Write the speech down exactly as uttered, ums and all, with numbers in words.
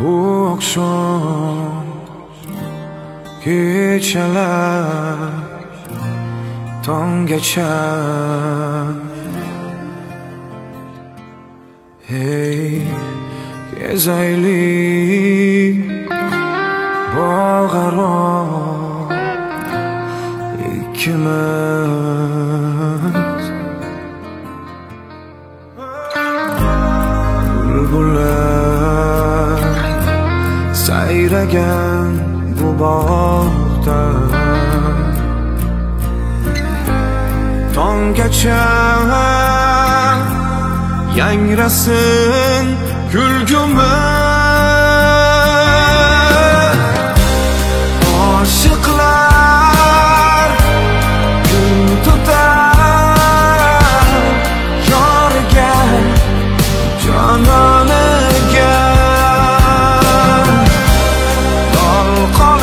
bu oqshom kechalar tonggacha. Hey, kezaylik bog'aro ikkimiz. Bulbullar sayragan bu bog'da tonggacha yangrasin kulgimiz. Oshiqlar kun tutar yoriga, jononiga. Lol qolib